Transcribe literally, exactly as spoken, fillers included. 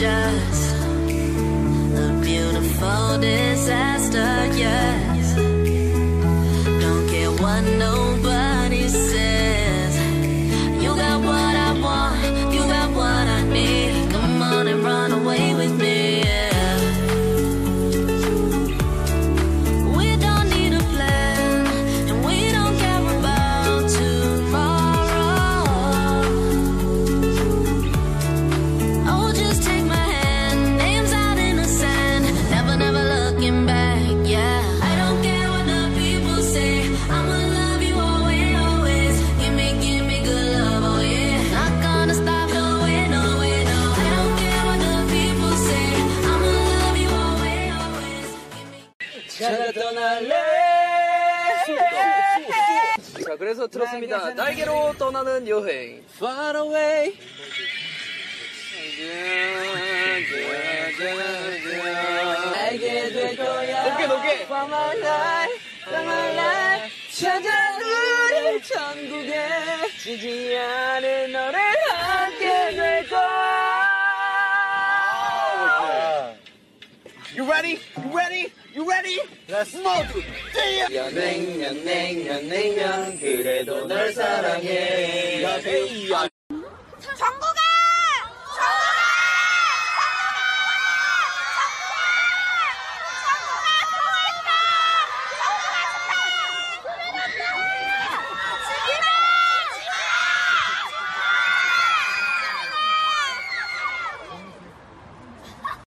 just a beautiful disaster, yes. Don't care what nobody says. You got what I want, you got what I need. Come on and run away with me, yeah. 자, 그래서 들었습니다. 날개로 떠나는 여행. Far away. 알게 될 거야. 높게 높게. For my life, for my life. 찾아 우리 천국에 지지 않은 너를 함께 될 거야. You ready? You ready? You ready? Let's move! 연냉 연냉 연냉 연 그래도 널 사랑해. 연냉